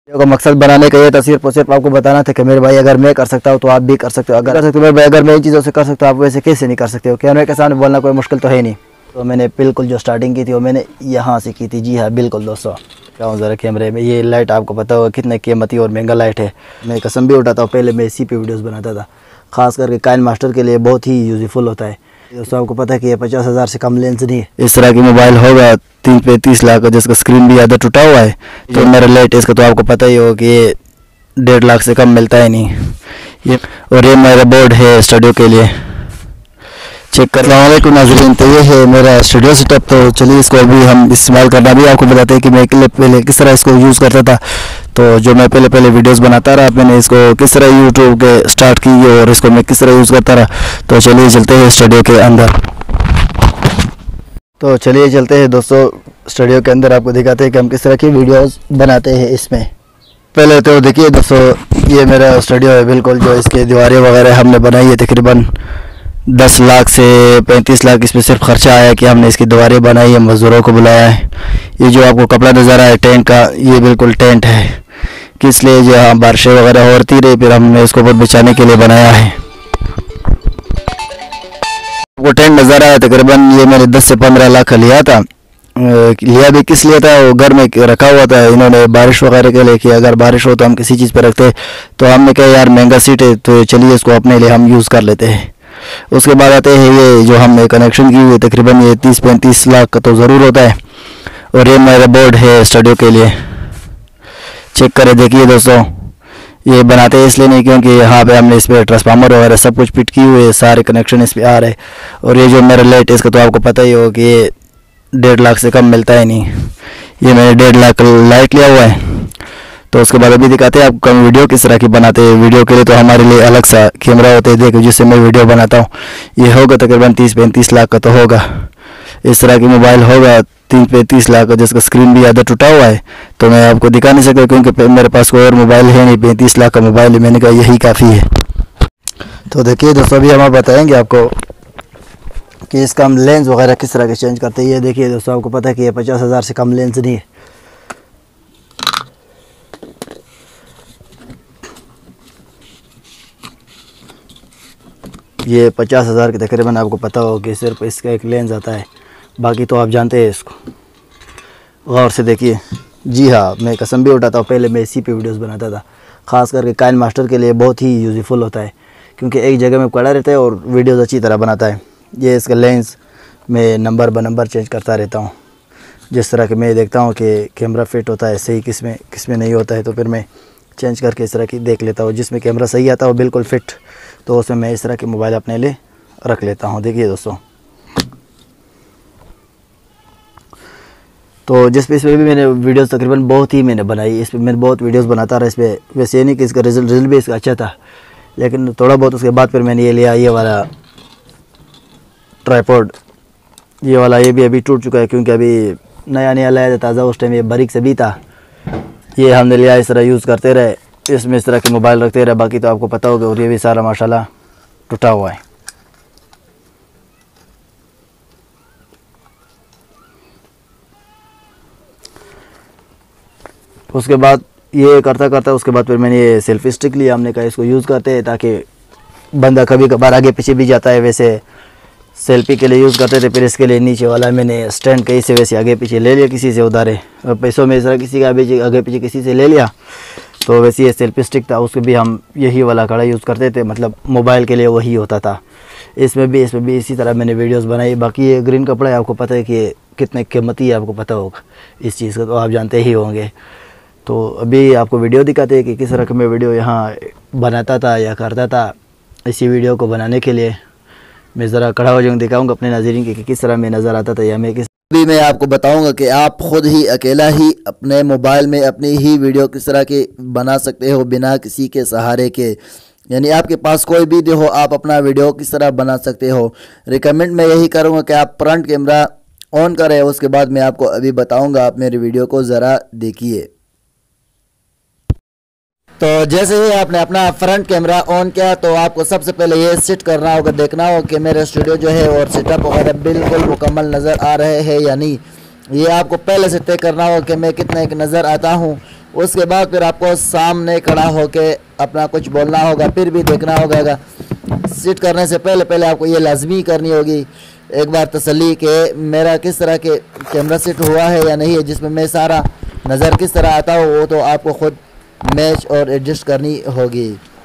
का मकसद बनाने का ये था सिर्फ आपको बताना था कि मेरे भाई अगर मैं कर सकता हूँ तो आप भी कर सकते हो, अगर कर सकते हो मेरे भाई, अगर मैं इन चीज़ों से कर सकता हूँ आप वैसे कैसे नहीं कर सकते हो। कैमरे के सामने बोलना कोई मुश्किल तो है नहीं। तो मैंने बिल्कुल जो स्टार्टिंग की थी वो मैंने यहाँ से की थी। जी हाँ बिल्कुल दोस्तों, क्या ज़रा कैमरे में ये लाइट आपको पता होगा कितने कीमती और महंगा लाइट है। मैं कसम भी उठाता हूँ, पहले मैं इसी पे वीडियोज़ बनाता था, खास करके काइन मास्टर के लिए बहुत ही यूज़फुल होता है। दोस्तों आपको पता है कि ये 50,000 से कम लेंस नहीं है। इस तरह की मोबाइल होगा 30 लाख का, जिसका स्क्रीन भी आधा टूटा हुआ है। तो मेरा लाइट इसका तो आपको पता ही होगा कि ये 1.5 लाख से कम मिलता है नहीं ये। और ये मेरा बोर्ड है स्टूडियो के लिए, चेक कर रहा हूँ नाज़रीन। तो ये है मेरा स्टूडियो सेटअप। तो चलिए इसको अभी हम इस्तेमाल करना भी आपको बताते हैं कि मैं पहले किस तरह इसको यूज़ करता था। तो जो मैं पहले वीडियोस बनाता रहा, मैंने इसको किस तरह यूट्यूब के स्टार्ट की और इसको मैं किस तरह यूज़ करता रहा। तो चलिए चलते हैं स्टूडियो के अंदर। तो चलिए चलते हैं दोस्तों स्टूडियो के अंदर, आपको दिखाते हैं कि हम किस तरह की वीडियोस बनाते हैं इसमें। पहले तो देखिए दोस्तों, ये मेरा स्टूडियो है बिल्कुल, जो इसके दीवारें वगैरह हमने बनाई है तकरीबन 10 लाख से 35 लाख इसमें सिर्फ खर्चा आया कि हमने इसकी दीवारें बनाई है, मज़दूरों को बुलाया है। ये जो आपको कपड़ा नज़र आया टेंट का, ये बिल्कुल टेंट है कि इसलिए जो हम बारिशें वगैरह होती रही, फिर हमने इसको ऊपर बिछाने के लिए बनाया है। वो टेंट नज़र आया तकरीबन ये मैंने 10 से 15 लाख का लिया था। लिया भी किस लिए था, वो घर में रखा हुआ था इन्होंने बारिश वगैरह के लिए कि अगर बारिश हो तो हम किसी चीज़ पे रखते। तो हमने कहा यार महंगा सीट है तो चलिए इसको अपने लिए हम यूज़ कर लेते हैं। उसके बाद आते हैं ये जो हमने कनेक्शन की हुई, तकरीबन ये 30-35 लाख का तो ज़रूर होता है। और ये मेरा बोर्ड है स्टूडियो के लिए, चेक करें। देखिए दोस्तों, ये बनाते हैं इसलिए नहीं क्योंकि यहाँ पे हमने इस पर ट्रांसफार्मर वगैरह सब कुछ फिट की हुई है, सारे कनेक्शन इस पर आ रहे हैं। और ये जो मेरा लाइट इसका तो आपको पता ही हो कि ये 1.5 लाख से कम मिलता है नहीं। ये मैंने 1.5 लाख का लाइट लिया हुआ है। तो उसके बाद अभी दिखाते हैं आपको हम वीडियो किस तरह की बनाते हैं। वीडियो के लिए तो हमारे लिए अलग सा कैमरा होता है, देखो जिससे मैं वीडियो बनाता हूँ। ये होगा तकरीबन 30-35 लाख का तो होगा। इस तरह की मोबाइल होगा 30-35 लाख का, जिसका स्क्रीन भी आधा टूटा हुआ है। तो मैं आपको दिखा नहीं सकता क्योंकि मेरे पास कोई और मोबाइल है नहीं, 35 लाख का मोबाइल है। मैंने कहा यही काफ़ी है। तो देखिए दोस्तों, अभी हम बताएंगे आपको कि इसका हम लेंस वगैरह किस तरह के चेंज करते हैं। ये देखिए दोस्तों, आपको पता है कि ये 50,000 से कम लेंस नहीं है। ये 50,000 के तकरीबन आपको पता हो कि सिर्फ इसका एक लेंस आता है, बाकी तो आप जानते हैं इसको। गौर से देखिए। जी हाँ, मैं कसम भी उठाता हूँ, पहले मैं इसी पे वीडियोस बनाता था, ख़ास करके काइन मास्टर के लिए बहुत ही यूज़फुल होता है क्योंकि एक जगह में पड़ा रहता है और वीडियोस अच्छी तरह बनाता है। ये इसका लेंस मैं नंबर ब नंबर चेंज करता रहता हूँ, जिस तरह के मैं देखता हूँ कि कैमरा फिट होता है सही, किस में नहीं होता है, तो फिर मैं चेंज करके इस तरह की देख लेता हूँ। जिसमें कैमरा सही आता है वो बिल्कुल फिट, तो उसमें मैं इस तरह की मोबाइल अपने लिए रख लेता हूँ। देखिए दोस्तों, तो जिस पे इस पर भी मैंने वीडियोस तकरीबन बहुत ही मैंने बनाई, इस पर मैं बहुत वीडियोस बनाता रहा इस पर। वैसे ये नहीं कि इसका रिज़ल्ट भी इसका अच्छा था, लेकिन थोड़ा बहुत उसके बाद फिर मैंने ये लिया, ये वाला ट्राइपॉड। ये वाला ये भी अभी टूट चुका है क्योंकि अभी नया लाया था ताज़ा, उस टाइम ये बारीक से भी था। ये हमने लिया, इस तरह यूज़ करते रहे, इसमें इस तरह के मोबाइल रखते रहे, बाकी तो आपको पता होगा। और ये भी सारा माशाल्लाह टूटा हुआ है। उसके बाद ये करता उसके बाद फिर मैंने ये सेल्फी स्टिक लिया। हमने कहा इसको यूज़ करते हैं ताकि बंदा कभी कभार आगे पीछे भी जाता है, वैसे सेल्फी के लिए यूज़ करते थे। फिर इसके लिए नीचे वाला मैंने स्टैंड कहीं से वैसे आगे पीछे ले लिया, किसी से उधारे पैसों में इस तरह किसी का आगे पीछे किसी से ले लिया। तो वैसे ये सेल्फी स्टिक था, उसके भी हम यही वाला कड़ा यूज़ करते थे, मतलब मोबाइल के लिए वही होता था। इसमें भी इसी तरह मैंने वीडियोस बनाई। बाकी ये ग्रीन कपड़ा है, आपको पता है कि कितने कीमती है, आपको पता होगा इस चीज़ का, तो आप जानते ही होंगे। तो अभी आपको वीडियो दिखाते हैं कि किस तरह का मैं वीडियो यहाँ बनाता था या करता था। इसी वीडियो को बनाने के लिए मैं ज़रा खड़ा हो जाऊँ, दिखाऊँगा अपने नाज़रीन कि किस तरह मैं नज़र आता था या मैं किस। अभी मैं आपको बताऊंगा कि आप खुद ही अकेला ही अपने मोबाइल में अपनी ही वीडियो किस तरह के बना सकते हो बिना किसी के सहारे के। यानी आपके पास कोई भी हो, आप अपना वीडियो किस तरह बना सकते हो। रिकमेंड मैं यही करूंगा कि आप फ्रंट कैमरा ऑन करें, उसके बाद मैं आपको अभी बताऊंगा। आप मेरी वीडियो को ज़रा देखिए। तो जैसे ही आपने अपना फ्रंट कैमरा ऑन किया तो आपको सबसे पहले ये सेट करना होगा, देखना होगा कि मेरा स्टूडियो जो है और सेटअप वगैरह बिल्कुल मुकम्मल नज़र आ रहे हैं या नहीं। ये आपको पहले से तय करना होगा कि मैं कितना एक नज़र आता हूँ। उसके बाद फिर आपको सामने खड़ा होके अपना कुछ बोलना होगा, फिर भी देखना होगा। सिट करने से पहले पहले आपको ये लाजमी करनी होगी एक बार तसल्ली कि मेरा किस तरह के कैमरा सेट हुआ है या नहीं है, जिसमें मैं सारा नज़र किस तरह आता हो वो तो आपको ख़ुद मैच और एडजस्ट करनी होगी।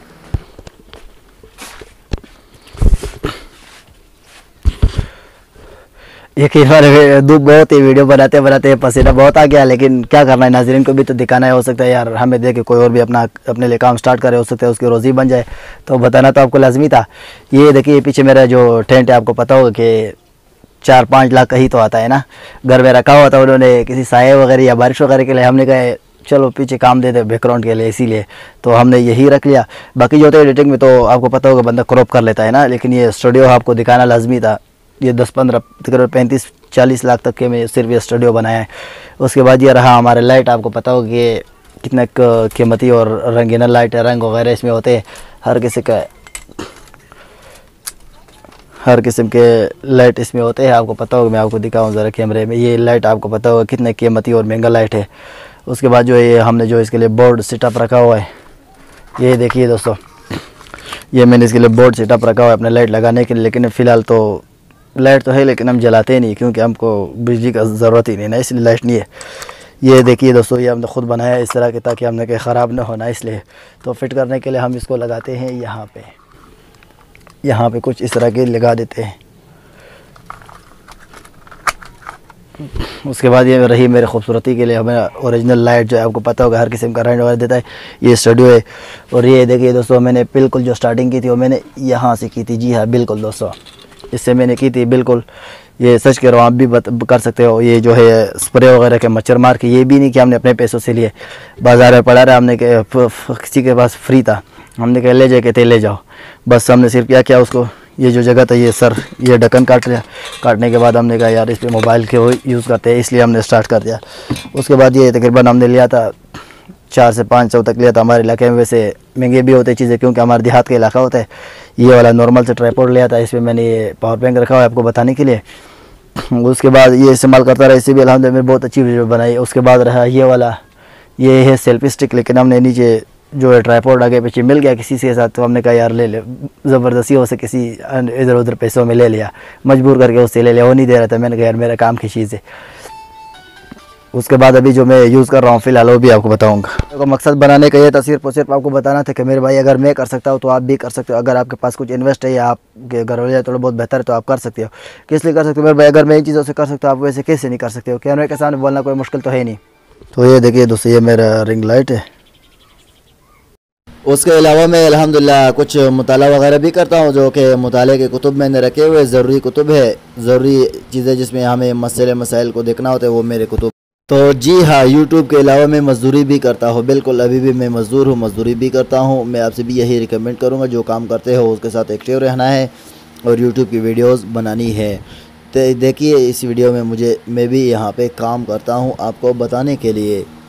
यकीन मानिए धूप बहुत ही, वीडियो बनाते बनाते पसीना बहुत आ गया, लेकिन क्या करना है, नाजरीन को भी तो दिखाना है। हो सकता है यार हमें देख के कोई और भी अपने लिए काम स्टार्ट करे, हो सकता है उसकी रोज़ी बन जाए, तो बताना तो आपको लाजमी था। ये देखिए पीछे मेरा जो टेंट है, आपको पता होगा कि 4-5 लाख का ही तो आता है ना। घर में रखा हुआ था उन्होंने किसी साए वगैरह या बारिश वगैरह के लिए, हमने कहा चलो पीछे काम दे दे बैकग्राउंड के लिए, इसीलिए तो हमने यही रख लिया। बाकी जो होता है एडिटिंग में तो आपको पता होगा बंदा क्रॉप कर लेता है ना, लेकिन ये स्टूडियो आपको दिखाना लाजमी था। ये 10-15 तकरीबन 35-40 लाख तक के में सिर्फ ये स्टूडियो बनाया है। उसके बाद ये रहा हमारे लाइट, आपको पता होगा कि कितना कीमती और रंगीना लाइट है, रंग वगैरह इसमें होते हैं, हर किस्म के लाइट इसमें होते हैं। आपको पता होगा, मैं आपको दिखाऊँ ज़रा कैमरे में, ये लाइट आपको पता होगा कितने कीमती और महंगा लाइट है। उसके बाद जो ये हमने जो इसके लिए बोर्ड सेटअप रखा हुआ है, ये देखिए दोस्तों, ये मैंने इसके लिए बोर्ड सेटअप रखा हुआ है अपने लाइट लगाने के लिए। लेकिन फ़िलहाल तो लाइट तो है लेकिन हम जलाते नहीं, क्योंकि हमको बिजली का ज़रूरत ही नहीं ना, इसलिए लाइट नहीं है। ये देखिए दोस्तों, ये हमने ख़ुद बनाया इस तरह के, ताकि हमने कहीं ख़राब ना होना, इसलिए तो फिट करने के लिए हम इसको लगाते हैं यहाँ पे कुछ इस तरह के लगा देते हैं। उसके बाद ये रही मेरे खूबसूरती के लिए हमें ओरिजिनल लाइट, जो है आपको पता होगा हर किस्म का रेंट वगैरह देता है, ये स्टूडियो है। और ये देखिए दोस्तों, मैंने बिल्कुल जो स्टार्टिंग की थी वो मैंने यहाँ से की थी। जी हाँ बिल्कुल दोस्तों, इससे मैंने की थी बिल्कुल। ये सच कह रहा हूँ, आप भी कर सकते हो। ये जो है स्प्रे वगैरह के मच्छर मार के, ये भी नहीं कि हमने अपने पैसों से लिए, बाज़ार में पड़ा रहा, हमने किसी के पास फ्री था, हमने कहा ले जाके ले जाओ, बस हमने सिर्फ क्या किया उसको, ये जो जगह था ये ढक्कन काट लिया। काटने के बाद हमने कहा यार इस पर मोबाइल के वो यूज़ करते हैं, इसलिए हमने स्टार्ट कर दिया। उसके बाद ये तकरीबन हमने लिया था 400 से 500 तक लिया था। हमारे इलाके में वैसे महंगे भी होते चीज़ें, क्योंकि हमारे देहात का इलाका होता है। ये वाला नॉर्मल से ट्राइपॉड लिया था, इसमें मैंने ये पावर बैंक रखा हुआ है आपको बताने के लिए। उसके बाद ये इस्तेमाल करता रहा, इससे भी अल्हम्दुलिल्लाह बहुत अच्छी वीडियो बनाई। उसके बाद रहा ये वाला, ये है सेल्फी स्टिक, लेकिन हमने नीचे जो है ट्राइपॉड आगे पीछे मिल गया किसी के साथ, तो हमने कहा यार ले ले, ज़बरदस्ती हो से किसी इधर उधर पैसों में ले लिया, मजबूर करके उससे ले लिया, वो नहीं दे रहा था। मैंने कहा यार मेरा काम की चीज़ है। उसके बाद अभी जो मैं यूज़ कर रहा हूँ फ़िलहाल वो भी आपको बताऊँगा। तो मकसद बनाने का ये था सिर्फ और सिर्फ आपको बताना था कि मेरे भाई अगर मैं कर सकता हूँ तो आप भी कर सकते हो। अगर आपके पास कुछ इन्वेस्ट है या आपके घर वाले थोड़ा बहुत बेहतर है तो आप कर सकते हो। किस लिए कर सकते हो मेरे भाई, अगर मैं इन चीज़ों से कर सकता हूँ आप वैसे कैसे नहीं कर सकते हो। कैमरे के सामने बोलना कोई मुश्किल तो है नहीं। तो ये देखिए दोस्तों, ये मेरा रिंग लाइट है। उसके अलावा मैं अल्हम्दुलिल्लाह कुछ मुताला वगैरह भी करता हूँ, जो कि मुताले के कुतुब मैंने रखे हुए, ज़रूरी कुतुब है, ज़रूरी चीज़ें जिसमें हमें मसले मसाइल को देखना होता है, वो मेरे कुतुब। तो जी हाँ, यूट्यूब के अलावा मैं मज़दूरी भी करता हूँ, बिल्कुल अभी भी मैं मज़दूर हूँ, मज़दूरी भी करता हूँ। मैं आपसे भी यही रिकमेंड करूँगा, जो काम करते हो उसके साथ एक्टिव रहना है और यूट्यूब की वीडियोस बनानी है। तो देखिए इस वीडियो में मैं भी यहाँ पे काम करता हूँ आपको बताने के लिए।